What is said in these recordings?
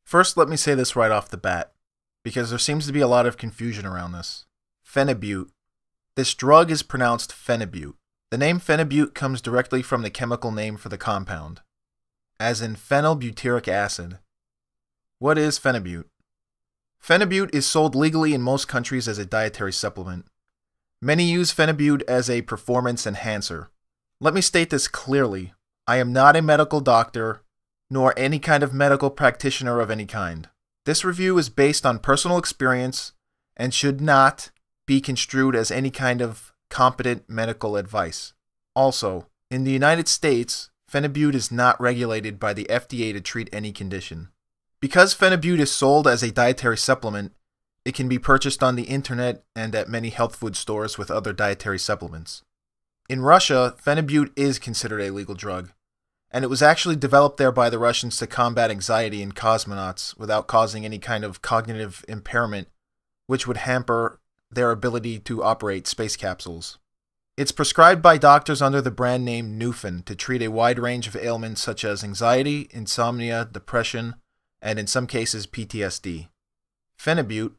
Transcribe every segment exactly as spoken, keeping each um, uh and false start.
First, let me say this right off the bat, because there seems to be a lot of confusion around this. Phen-ih-byoot. This drug is pronounced Phen-ih-byoot. The name Phen-ih-byoot comes directly from the chemical name for the compound, as in phenyl-butyric acid. What is Phen-ih-byoot? Phen-ih-byoot is sold legally in most countries as a dietary supplement. Many use Phen-ih-byoot as a performance enhancer. Let me state this clearly. I am not a medical doctor, nor any kind of medical practitioner of any kind. This review is based on personal experience and should not be construed as any kind of competent medical advice. Also, in the United States, Phen-ih-byoot is not regulated by the F D A to treat any condition. Because Phen-ih-byoot is sold as a dietary supplement, it can be purchased on the internet and at many health food stores with other dietary supplements. In Russia, Phen-ih-byoot is considered a legal drug, and it was actually developed there by the Russians to combat anxiety in cosmonauts without causing any kind of cognitive impairment, which would hamper their ability to operate space capsules. It's prescribed by doctors under the brand name Nufen to treat a wide range of ailments such as anxiety, insomnia, depression, and in some cases P T S D. Phen-ih-byoot,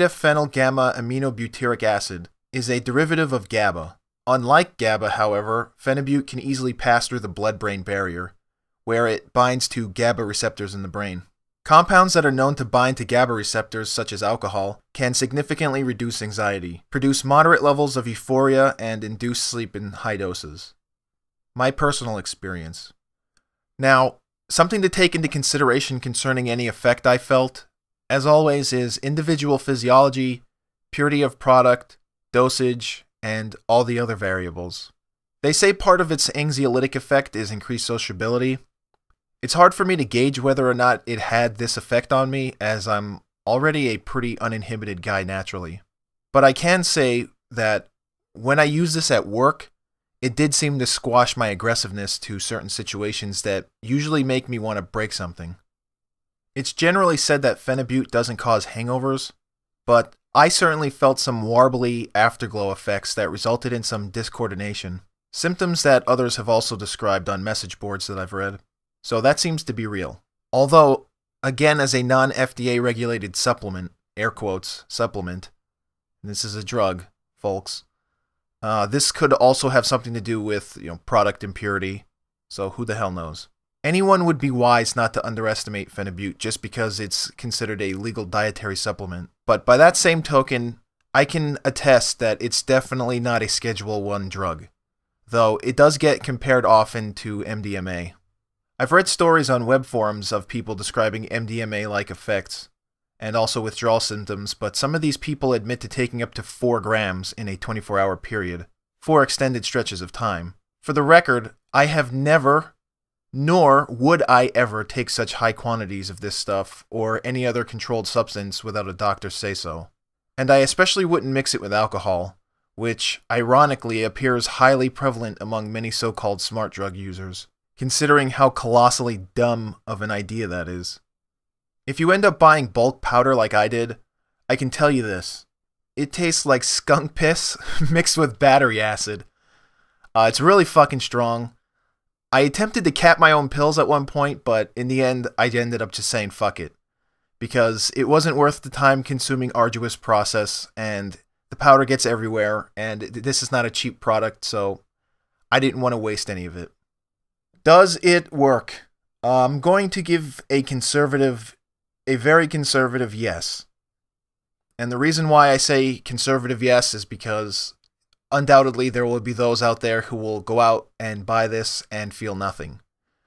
β-phenyl-γ-aminobutyric acid, is a derivative of GABA. Unlike GABA, however, Phen-ih-byoot can easily pass through the blood-brain barrier, where it binds to GABA receptors in the brain. Compounds that are known to bind to GABA receptors, such as alcohol, can significantly reduce anxiety, produce moderate levels of euphoria, and induce sleep in high doses. My personal experience. Now, something to take into consideration concerning any effect I felt, as always, is individual physiology, purity of product, dosage, and all the other variables. They say part of its anxiolytic effect is increased sociability. It's hard for me to gauge whether or not it had this effect on me, as I'm already a pretty uninhibited guy naturally. But I can say that when I use this at work, it did seem to squash my aggressiveness to certain situations that usually make me want to break something. It's generally said that Phen-ih-byoot doesn't cause hangovers, but I certainly felt some warbly afterglow effects that resulted in some discoordination, symptoms that others have also described on message boards that I've read. So that seems to be real. Although, again, as a non-F D A regulated supplement, air quotes, supplement, this is a drug, folks, uh, this could also have something to do with, you know, product impurity, so who the hell knows. Anyone would be wise not to underestimate Phen-ih-byoot just because it's considered a legal dietary supplement. But by that same token, I can attest that it's definitely not a Schedule one drug, though it does get compared often to M D M A. I've read stories on web forums of people describing M D M A-like effects, and also withdrawal symptoms, but some of these people admit to taking up to four grams in a twenty-four hour period, for extended stretches of time. For the record, I have never, nor would I ever take such high quantities of this stuff or any other controlled substance without a doctor's say-so. And I especially wouldn't mix it with alcohol, which, ironically, appears highly prevalent among many so-called smart drug users, considering how colossally dumb of an idea that is. If you end up buying bulk powder like I did, I can tell you this. It tastes like skunk piss mixed with battery acid. Uh, it's really fucking strong. I attempted to cap my own pills at one point, but in the end, I ended up just saying fuck it. Because it wasn't worth the time-consuming arduous process, and the powder gets everywhere, and this is not a cheap product, so I didn't want to waste any of it. Does it work? I'm going to give a conservative, a very conservative yes. And the reason why I say conservative yes is because undoubtedly there will be those out there who will go out and buy this and feel nothing.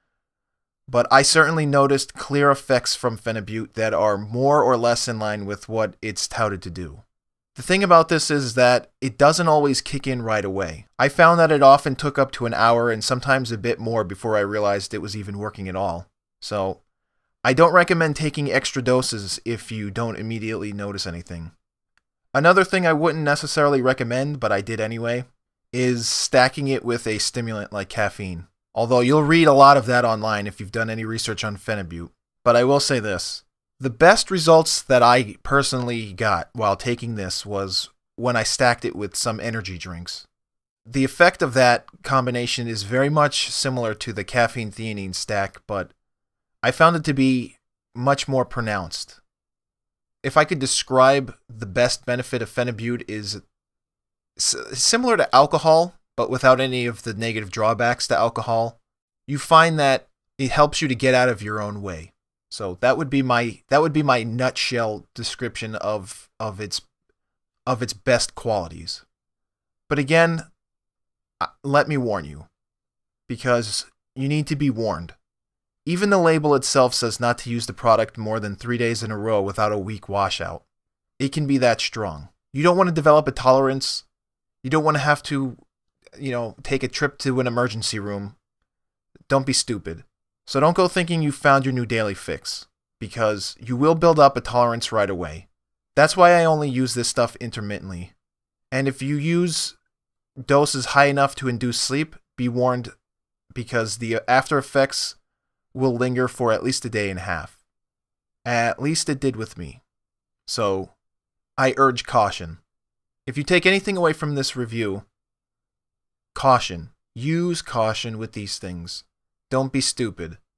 But I certainly noticed clear effects from Phen-ih-byoot that are more or less in line with what it's touted to do. The thing about this is that it doesn't always kick in right away. I found that it often took up to an hour and sometimes a bit more before I realized it was even working at all. So, I don't recommend taking extra doses if you don't immediately notice anything. Another thing I wouldn't necessarily recommend, but I did anyway, is stacking it with a stimulant like caffeine. Although you'll read a lot of that online if you've done any research on Phen-ih-byoot. But I will say this. The best results that I personally got while taking this was when I stacked it with some energy drinks. The effect of that combination is very much similar to the caffeine-theanine stack, but I found it to be much more pronounced. If I could describe the best benefit of Phen-ih-byoot is similar to alcohol, but without any of the negative drawbacks to alcohol. You find that it helps you to get out of your own way. So that would be my that would be my nutshell description of of its of its best qualities. But again, let me warn you, because you need to be warned. Even the label itself says not to use the product more than three days in a row without a weak washout. It can be that strong. You don't want to develop a tolerance. You don't want to have to, you know, take a trip to an emergency room. Don't be stupid. So don't go thinking you found your new daily fix, because you will build up a tolerance right away. That's why I only use this stuff intermittently. And if you use doses high enough to induce sleep, be warned, because the after effects will linger for at least a day and a half. At least it did with me. So I urge caution. If you take anything away from this review, caution. Use caution with these things. Don't be stupid.